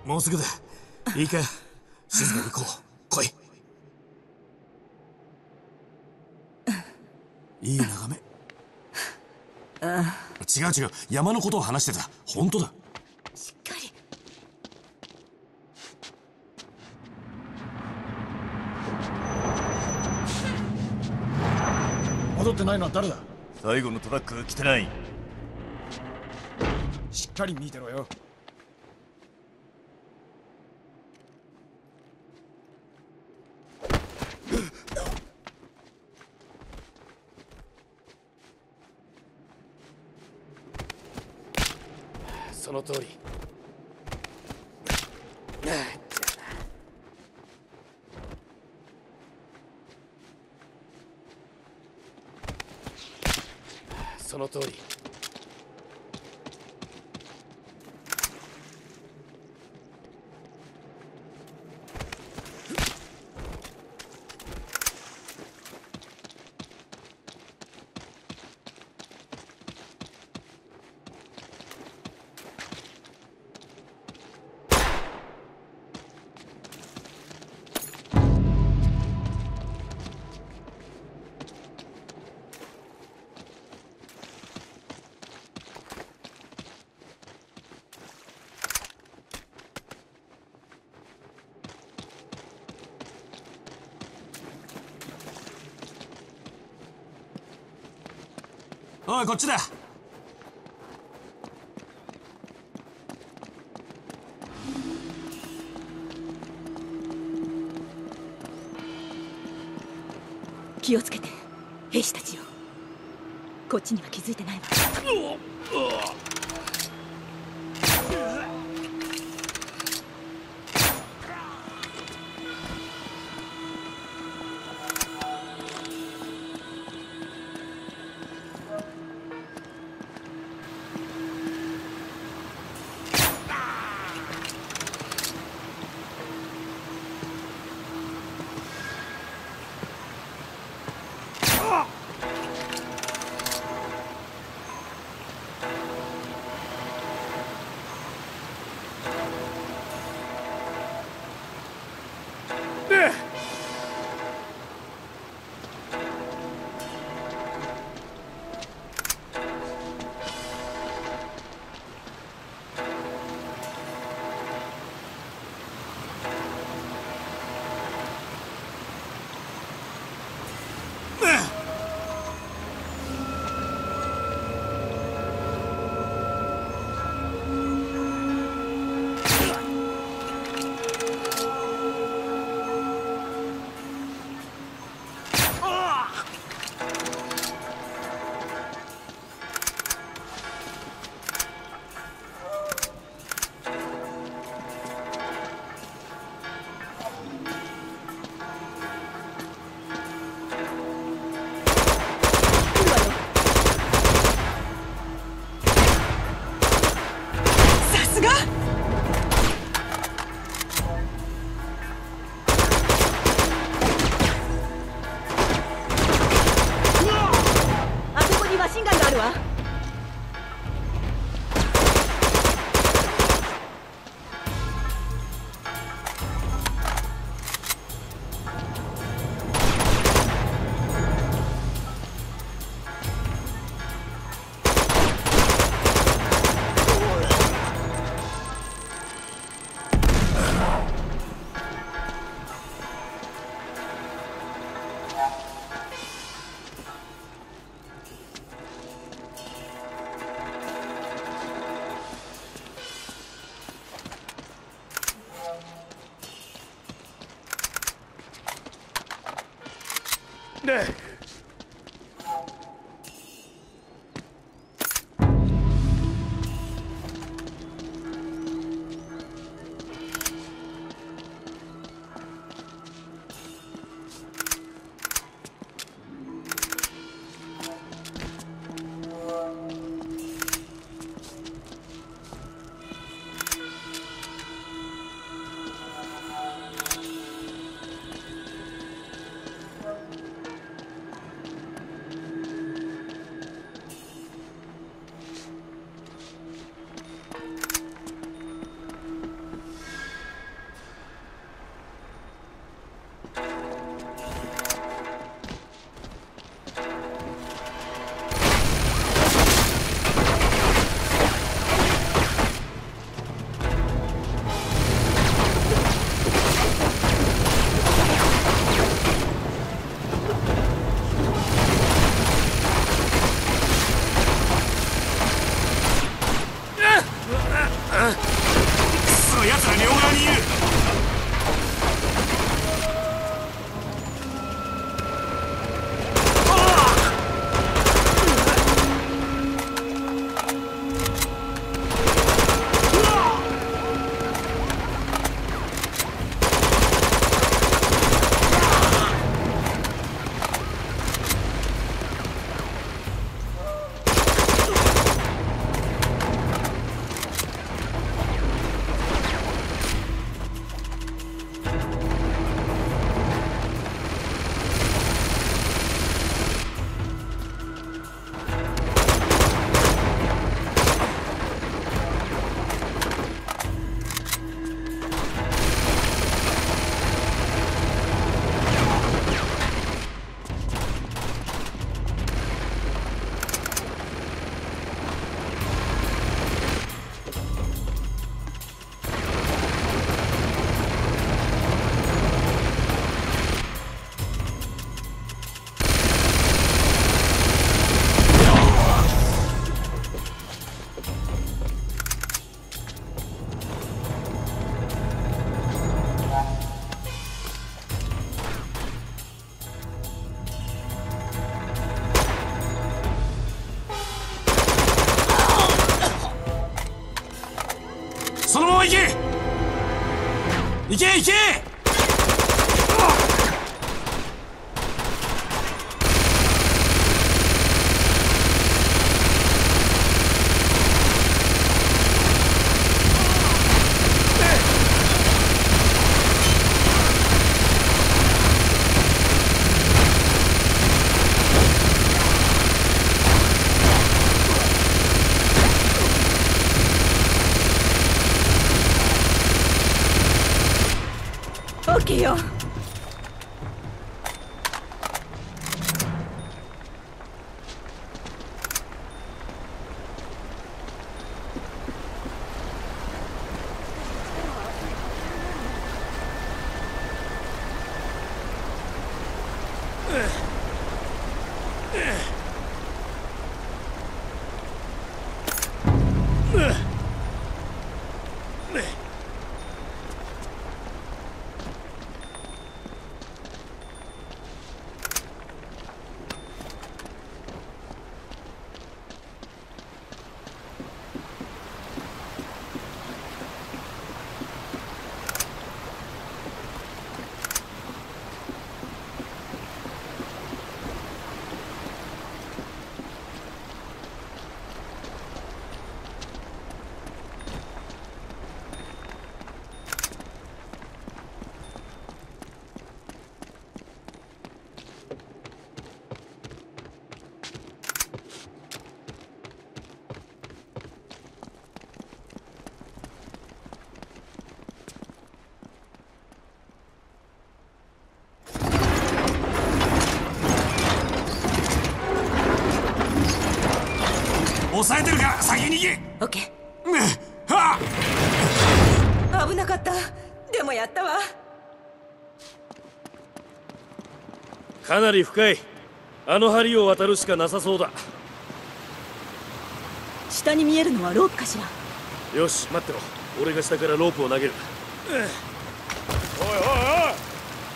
もうすぐだ。いいか、静かに行こう。来い。いい眺め。違う違う、山のことを話してた。本当だ。 しっかり。 戻ってないのは誰だ？ 最後のトラックが来てない。 しっかり見てろよ。その通り。その通り。おい、こっちだ。 気をつけて、兵士たちよ。こっちには気づいてないわ。 行け行け。 オッケーよ。 抑えてるから先に逃げ。 オッケはー。危なかった。でもやったわ。 かなり深い。あの梁を渡るしかなさそうだ。 下に見えるのはロープかしら。 よし、待ってろ。俺が下からロープを投げる。おいおいおい。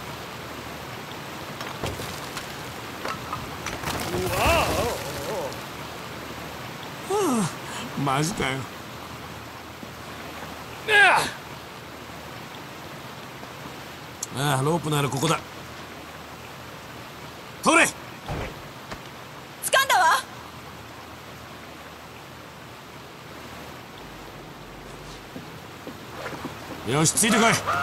マジかよ。ああ、ロープならここだ。取れ。 掴んだわ。 よし、ついてこい。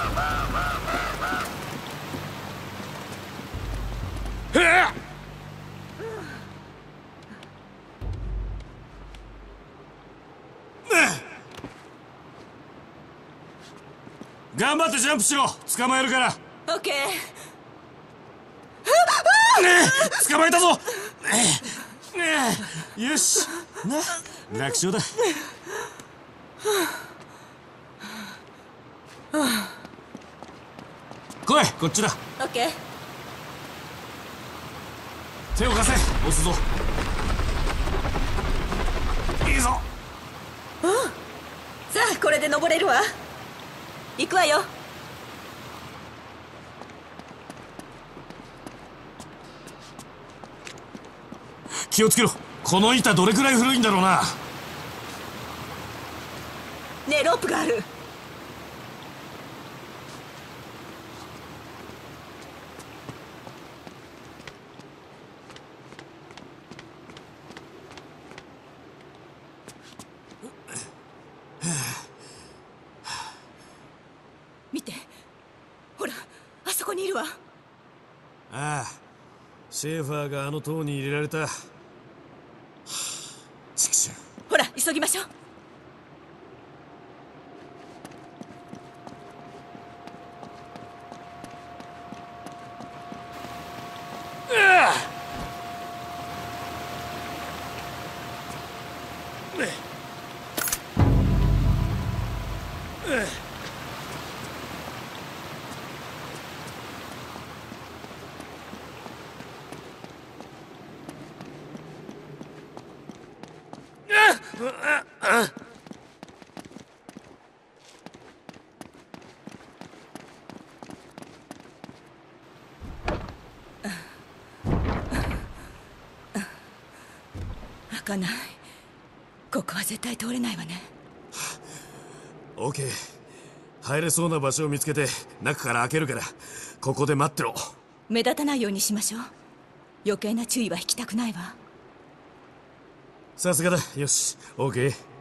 頑張ってジャンプしろ。捕まえるから。 オッケー。 捕まえたぞ。よしな、楽勝だ。来い、こっちだ。 オッケー。 手を貸せ。押すぞ。いいぞ。 さあ、これで登れるわ。行くわよ。 気をつけろ。この板どれくらい古いんだろうな。 ねえ、ロープがある。見て、ほら、あそこにいるわ。 ああ、シェーファーがあの塔に入れられた。ちくしょう。 ほら、急ぎましょう。開かない。ここは絶対通れないわね。 オーケー、 入れそうな場所を見つけて中から開けるからここで待ってろ。 目立たないようにしましょう。余計な注意は引きたくないわ。 さすがだ。よし、 OK。